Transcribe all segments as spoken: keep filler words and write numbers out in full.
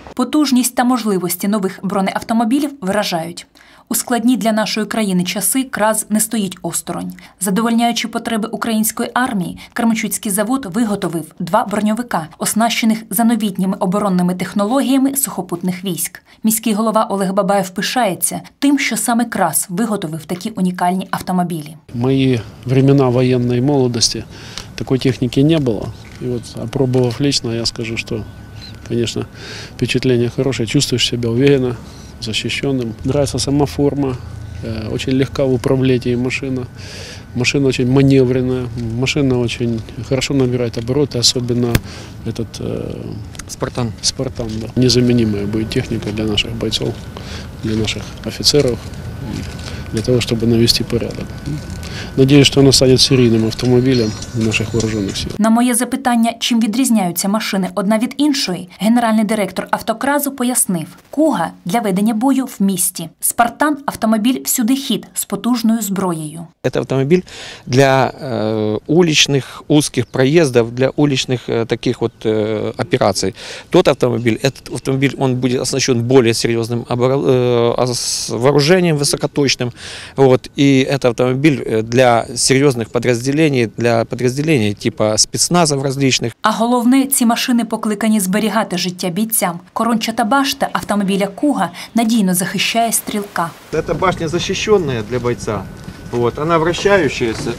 Потужність та можливості нових бронеавтомобілів вражають. У складні для нашої країни часи КРАЗ не стоїть осторонь. Задовольняючи потреби української армії, Кременчуцький завод виготовив два броньовика, оснащених за новітніми оборонними технологіями сухопутних військ. Міський голова Олег Бабаєв пишається тим, що саме КРАЗ виготовив такі унікальні автомобілі. В мої времена воєнної молодості такої техніки не було. І от, опробував лично, я скажу, що, звісно, впечатлення хороше, чувствуєш себе уверенно, защищенным. Нравится сама форма, э, очень легка в управлении машина. Машина очень маневренная, машина очень хорошо набирает обороты, особенно этот э, Спартан. Спартан, да. Незаменимая будет техника для наших бойцов, для наших офицеров, для того, чтобы навести порядок. Надіюсь, що вона стане серійним автомобілем наших вооружених сил. На моє запитання, чим відрізняються машини одна від іншої, генеральний директор «Автокразу» пояснив: «Куга» – для ведення бою в місті. «Спартан» – автомобіль всюди хід з потужною зброєю. Це автомобіль для э, уличных узких проездов, для уличных э, таких вот э, операций. Тот автомобиль, этот автомобиль, он будет оснащен более серьезным э, вооружением высокоточным. Вот, и это автомобиль для серйозних підрозділень, для підрозділень типу спецназів різних. А головне, ці машини покликані зберігати життя бійцям. Корончата башта автомобіля «Куга» надійно захищає стрілка. Це башня захищена для бойця. Вот, вона вращаючаяся.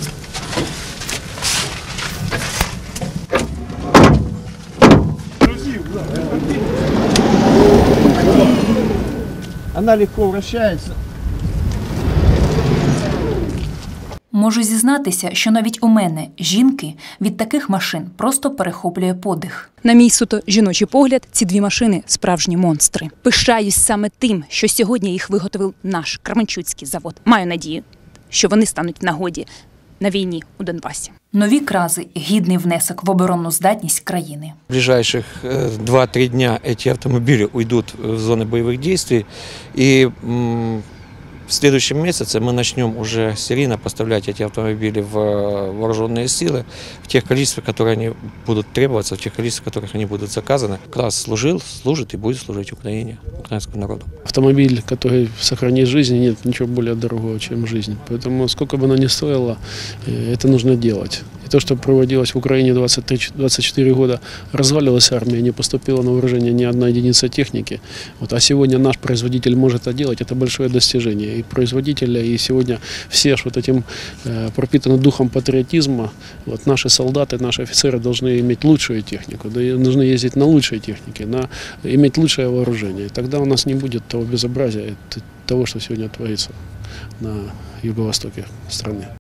Вона легко вращається. Можу зізнатися, що навіть у мене, жінки, від таких машин просто перехоплює подих. На мій суто жіночий погляд, ці дві машини – справжні монстри. Пишаюсь саме тим, що сьогодні їх виготовив наш Кременчуцький завод. Маю надію, що вони стануть в нагоді на війні у Донбасі. Нові «Крази» – гідний внесок в оборонну здатність країни. В ближайших два-три дня ці автомобілі уйдуть в зони бойових дій, і в следующем месяце мы начнем уже серийно поставлять эти автомобили в вооруженные силы в тех количествах, которые они будут требоваться, в тех количествах, в которых они будут заказаны. КРАЗ служил, служит и будет служить Украине, украинскому народу. Автомобиль, который сохранит жизнь, нет ничего более дорогого, чем жизнь. Поэтому сколько бы оно ни стоило, это нужно делать. И то, что проводилось в Украине двадцать три — двадцать четыре года, развалилась армия, не поступила на вооружение ни одна единица техники. Вот, а сегодня наш производитель может это делать, это большое достижение. И производителя, и сегодня все вот этим э, пропитаны духом патриотизма. Вот, наши солдаты, наши офицеры должны иметь лучшую технику, да, нужны ездить на лучшей технике, на, иметь лучшее вооружение. И тогда у нас не будет того безобразия, того, что сегодня творится на юго-востоке страны.